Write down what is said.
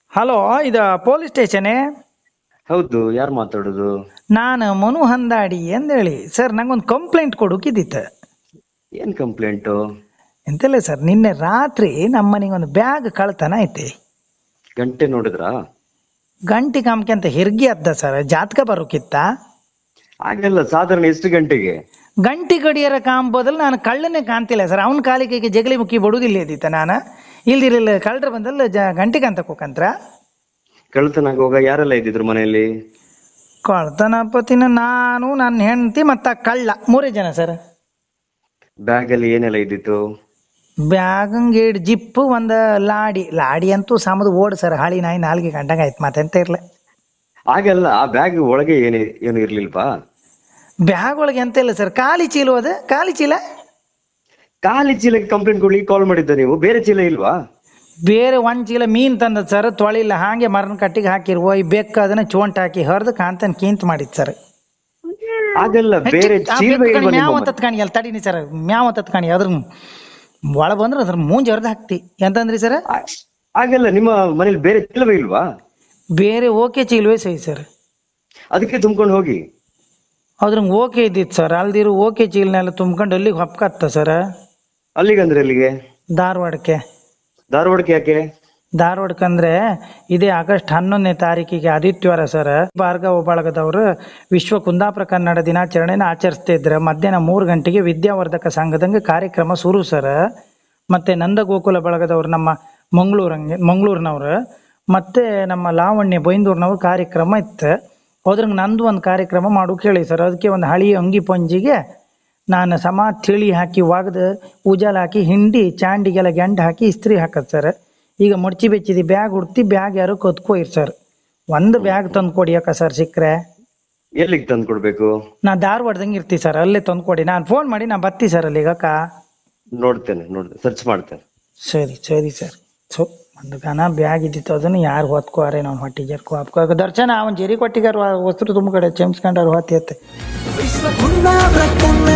Hello, ಇದು police ಸ್ಟೇಷನೇ? ಹೌದು, ಯಾರು ಮಾತಾಡೋದು? ನಾನು ಮನು ಹಂದಾಡಿ ಅಂದೇಳಿ ಸರ್. ನಂಗೊಂದು ಕಂಪ್ಲೇಂಟ್ ಕೊಡೋಕಿದ್ದಿತ್ತು. ಏನ್ ಕಂಪ್ಲೇಂಟು? ಎಂತಿಲ್ಲ ಸರ್, ನಿನ್ನೆ ರಾತ್ರಿ ನಮ್ಮ ಮನೆಗೆ ಒಂದು ಬ್ಯಾಗ್ ಕಳ್ತನ ಐತಿ. ಗಂಟೆ ನೋಡಿದ್ರಾ? ಗಂಟಿ ಕಾಮ್ಕೆ ಅಂತ ಹೆರ್ಗಿ ಅದ್ದ ಸರ್, ಜಾತಕ ಬರೋಕಿತ್ತ. ಹಾಗೆಲ್ಲ ಸಾಧಾರಣ ಎಷ್ಟು ಗಂಟೆಗೆ? ಗಂಟಿ ಗಡಿಯರ ಕಾಂಬೋದಲ್ಲಿ ನಾನು ಕಳ್ಳನೇ ಕಾಣ್ತಿಲ್ಲ ಸರ್. ಅವನ ಕಾಲಿಗೆ ಜಗಲಿ ಮುಕ್ಕಿ ಬಡುದಿಲ್ಲ ಇದ್ದಿತ್ತ. ನಾನು ಇಲ್ದಿರಲಿಲ್ಲ, ಕಳ್ಳರು ಬಂದಲ್ಲ ಗಂಟಿ ಕಾಂತಕ್ಕೆ ಹೋಗಂತ್ರ. ಕಳ್ತನ ಆಗುವಾಗ ಯಾರೆಲ್ಲ ಇದ್ದಿದ್ರು ಮನೆಯಲ್ಲಿ? ಕಳ್ತನ ಪತಿನ ನಾನು, ನನ್ನ ಹೆಂಡತಿ ಮತ್ತು ಕಳ್ಳ, 3 ಜನ ಸರ್. ಬ್ಯಾಗ್ ಅಲ್ಲಿ ಏನೆಲ್ಲ ಇದ್ದಿತ್ತು? ಬ್ಯಾಗಂಗೆ 2 ಜಿಪ್ಪು, ಒಂದು ಲಾಡಿ ಅಂತೂ ಸಮದು ಓಡ್ ಸರ್. ಹಾಳಿ ನಾಯಿ 4 ಗಂಟೆಗೆ ಆಯ್ತು, ಮತ್ತೆಂತ ಇರ್ಲ. ಹಾಗೆಲ್ಲ ಆ ಬ್ಯಾಗ್ ಒಳಗೆ ಏನು ಇರ್ಲಿಲ್ವಾ? ಬ್ಯಾಗ್ ಒಳಗೆ ಎಂತ ಇಲ್ಲ ಸರ್. ಖಾಲಿ ಚೀಲ, ಅದು ಖಾಲಿ ಚೀಲ. ಖಾಲಿ ಚೀಲಕ್ಕೆ ಕಂಪ್ಲೇಂಟ್ ಕೊಡ್ಲಿಕ್ಕೆ ಕಾಲ್ ಮಾಡಿದ್ದ ನೀವು? ಬೇರೆ ಚೀಲ ಇಲ್ವಾ? ಬೇರೆ 1 ಚೀಲ ಮೀನ್ ತಂದದ್ ಸರ್, ತೊಳಿಲ್ಲ, ಹಾಗೆ ಮರನ ಕಟ್ಟಿಗೆ ಹಾಕಿರುವ ಬೆಕ್ಕ ಅದನ್ನ ಚೋಂಟ್ ಹಾಕಿ ಹರಿದು ಕಾಂತನ್ ಕೀಂತ್ ಮಾಡಿದ್ ಸರ್. ಹಾಗೆಲ್ಲ ಬೇರೆ ಚೀಲ ಇಲ್ವಾ? ಮ್ಯಾವ್ ಅಂತ ಕಾಣಿ ಅಲ್ಲಿ ತಡೀನಿ ಸರ್, ಮ್ಯಾವ್ ಅಂತ ಕಾಣಿ ಅದ್ರ ಒಳ ಬಂದ್ರೆ ಅದ್ರ ಮೂಂಜ್ ಹರಿದು ಹಾಕ್ತಿ. ಎಂತಂದ್ರಿ ಸರ್? ಹಾಗೆಲ್ಲ ನಿಮ್ಮ ಮನೇಲಿ ಬೇರೆ ಚೀಲವೇ ಇಲ್ವಾ? ಬೇರೆ ಓಕೆ ಚೀಲವೇ ಸೈ ಸರ್. ಅದಕ್ಕೆ ತುಂಬ್ಕೊಂಡು ಹೋಗಿ. ಅದ್ರಂಗೆ ಓಕೆ ಇದ್ದಿತ್ತು ಸರ್. ಅಲ್ದಿರು ಓಕೆ ಚೀಲನೆಲ್ಲ ತುಂಬ್ಕೊಂಡು ಅಲ್ಲಿಗೆ ಹೊಪ್ಕತ್ತ ಸರ್. ಅಲ್ಲಿಗಂದ್ರೆ ಎಲ್ಲಿಗೆ? ಧಾರವಾಡಕ್ಕೆ. ಧಾರವಾಡಕ್ಕೆ ಯಾಕೆ? ಧಾರವಾಡಕ್ಕಂದ್ರೆ ಇದೇ ಆಗಸ್ಟ್ 11ನೇ ತಾರೀಕಿಗೆ ಆದಿತ್ಯವಾರ ಸರ್, ಭಾರ್ಗವ ಬಳಗದವರು ವಿಶ್ವ ಕುಂದಾಪುರ ಕನ್ನಡ ದಿನಾಚರಣೆನ ಆಚರಿಸ್ತಾ ಇದ್ರೆ ಮಧ್ಯಾಹ್ನ 3 ಗಂಟೆಗೆ ವಿದ್ಯಾವರ್ಧಕ ಸಂಘದಂಗೆ ಕಾರ್ಯಕ್ರಮ ಶುರು ಸರ್. ಮತ್ತೆ ನಂದಗೋಕುಲ ಬಳಗದವ್ರು ನಮ್ಮ ಮಂಗಳೂರಿನವ್ರು, ಮತ್ತೆ ನಮ್ಮ ಲಾವಣ್ಯ ಬೈಂದೂರ್ನವ್ರ ಕಾರ್ಯಕ್ರಮ ಇತ್ತು. ಅದ್ರಂಗೆ ನಂದು ಒಂದು ಕಾರ್ಯಕ್ರಮ ಮಾಡೋಕೆ ಹೇಳಿ ಸರ್. ಅದಕ್ಕೆ ಒಂದು ಹಳಿ ಅಂಗಿ ಪಂಜಿಗೆ ನಾನು ಸಮ ತಿಳಿ ಹಾಕಿ ಒಗ್ದು ಉಜಾಲ ಹಾಕಿ ಹಿಂಡಿ ಚಾಂಡಿಗೆಲ್ಲ ಗಂಡು ಹಾಕಿ ಇಸ್ತ್ರಿ ಹಾಕದ್ ಸರ್. ಈಗ ಮುಡ್ಚಿ ಬೆಚ್ಚಿದಿ ಬ್ಯಾಗ್ ಹುಡ್ತಿ, ಬ್ಯಾಗ್ ಯಾರು ಕತ್ಕೊಯ್ರಿ ಸರ್. ಒಂದು ಬ್ಯಾಗ್ ತಂದು ಕೊಡಿ ಅಕ್ಕ ಸರ್, ಸಿಕ್ಕರೆ. ಎಲ್ಲಿಗೆ ತಂದು ಕೊಡ್ಬೇಕು? ನಾ ಧಾರವಾಡದಂಗೆ ಇರ್ತೀವಿ ಸರ್, ಅಲ್ಲೇ ತಂದು ಕೊಡಿ. ನಾನು ಫೋನ್ ಮಾಡಿ ನಾ ಬರ್ತೀವಿ ಸರ್ ಅಲ್ಲಿಗೆ ಅಕ್ಕ. ನೋಡ್ತೇನೆ, ಸರ್ಚ್ ಮಾಡ್ತೇನೆ. ಸರಿ ಸರ್. ಸೊ ಒಂದು ಗಾನ ಬ್ಯಾಗ್ ಇದ್ದಿತ್ತು, ಅದನ್ನು ಯಾರು ಹೊತ್ಕೋರೆ ನಾವು ಹೊಟ್ಟಿಗೆ ದರ್ಶನ ಅವನ್ ಜೇರಿ ಕೊಟ್ಟಿಗಾರ ವಸ್ತು ತುಂಬ ಕಡೆ ಚೆಮ್ಸ್ಕೊಂಡಾರು ಹೊತ್ತಿ. ವಿಶ್ವ